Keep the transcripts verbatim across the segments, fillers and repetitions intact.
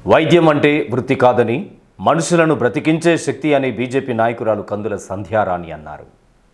వైద్యం అంటే వృత్తి కాదని మనుషులను బ్రతికించే శక్తి అని బీజేపీ నాయకురాలు కందుల సంధ్యారాణి అన్నారు.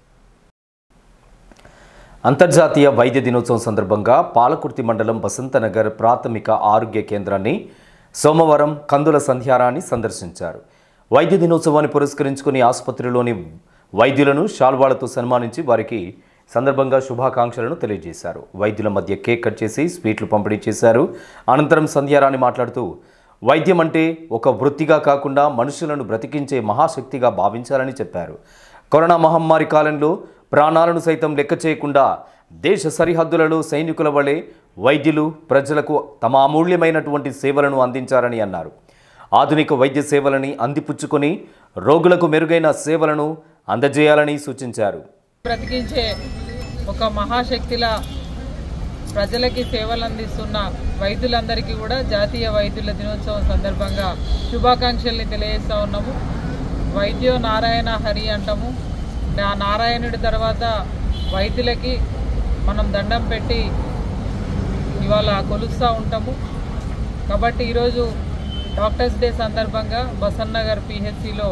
అంతర్జాతీయ వైద్య దినోత్సవం సందర్భంగా పాలకుర్తి మండలం వసంతనగర్ ప్రాథమిక ఆరోగ్య కేంద్రాన్ని సోమవారం కందుల సంధ్యారాణి సందర్శించారు. వైద్య దినోత్సవాన్ని పురస్కరించుకుని ఆసుపత్రిలోని వైద్యులను శాల్వాలతో సన్మానించి వారికి సందర్భంగా శుభాకాంక్షలను తెలియజేశారు. వైద్యుల మధ్య కేక్ కట్ చేసి స్వీట్లు పంపిణీ చేశారు. అనంతరం సంధ్యారాణి మాట్లాడుతూ వైద్యం అంటే ఒక వృత్తిగా కాకుండా మనుషులను బ్రతికించే మహాశక్తిగా భావించాలని చెప్పారు. కరోనా మహమ్మారి కాలంలో ప్రాణాలను సైతం లెక్క చేయకుండా దేశ సరిహద్దులలో సైనికుల వలె వైద్యులు ప్రజలకు తమ అమూల్యమైనటువంటి సేవలను అందించారని అన్నారు. ఆధునిక వైద్య సేవలని అందిపుచ్చుకొని రోగులకు మెరుగైన సేవలను అందజేయాలని సూచించారు. బ్రతికించే ఒక మహాశక్తిలా ప్రజలకి సేవలు అందిస్తున్న వైద్యులందరికీ కూడా జాతీయ వైద్యుల దినోత్సవం సందర్భంగా శుభాకాంక్షల్ని తెలియజేస్తూ ఉన్నాము. వైద్యో నారాయణ హరి అంటాము. ఆ నారాయణుడి తర్వాత వైద్యులకి మనం దండం పెట్టి ఇవాళ కొలుస్తూ ఉంటాము. కాబట్టి ఈరోజు డాక్టర్స్ డే సందర్భంగా బసన్నగర్ పిహెచ్సిలో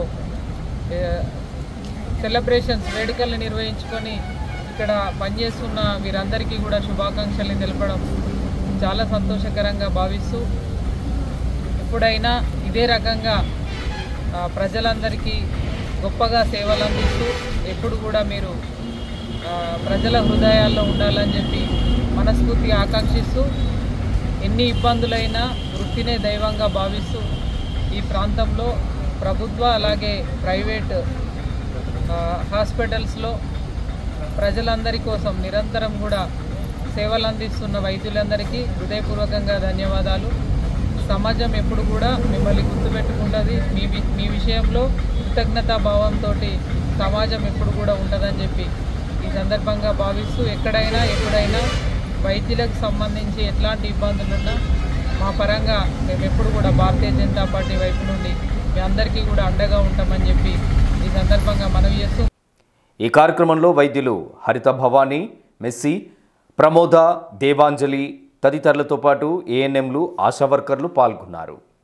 సెలబ్రేషన్స్ వేడుకల్ని నిర్వహించుకొని ఇక్కడ పనిచేస్తున్న వీరందరికీ కూడా శుభాకాంక్షల్ని తెలపడం చాలా సంతోషకరంగా భావిస్తూ ఎప్పుడైనా ఇదే రకంగా ప్రజలందరికీ గొప్పగా సేవలు అందిస్తూ ఎప్పుడు కూడా మీరు ప్రజల హృదయాల్లో ఉండాలని చెప్పి మనస్ఫూర్తిగా ఆకాంక్షిస్తూ ఎన్ని ఇబ్బందులైనా వృత్తినే దైవంగా భావిస్తూ ఈ ప్రాంతంలో ప్రభుత్వ అలాగే ప్రైవేట్ హాస్పిటల్స్లో ప్రజలందరి కోసం నిరంతరం కూడా సేవలు అందిస్తున్న వైద్యులందరికీ హృదయపూర్వకంగా ధన్యవాదాలు. సమాజం ఎప్పుడు కూడా మిమ్మల్ని గుర్తుపెట్టుకుంటుంది. మీ మీ విషయంలో కృతజ్ఞతా భావంతో సమాజం ఎప్పుడు కూడా ఉంటుందని చెప్పి ఈ సందర్భంగా భావిస్తూ ఎక్కడైనా ఎప్పుడైనా వైద్యులకు సంబంధించి ఎట్లాంటి ఇబ్బందులున్నా మా పరంగా మేము ఎప్పుడు కూడా భారతీయ జనతా పార్టీ వైపు నుండి మీ అందరికీ కూడా అండగా ఉంటామని చెప్పి ఈ సందర్భంగా మనవి చేస్తూ ఈ కార్యక్రమంలో వైద్యులు హరిత భవానీ, మెస్సి, ప్రమోద, దేవాంజలి తదితరులతో పాటు ఏఎన్ఎంలు, ఆశా వర్కర్లు పాల్గొన్నారు.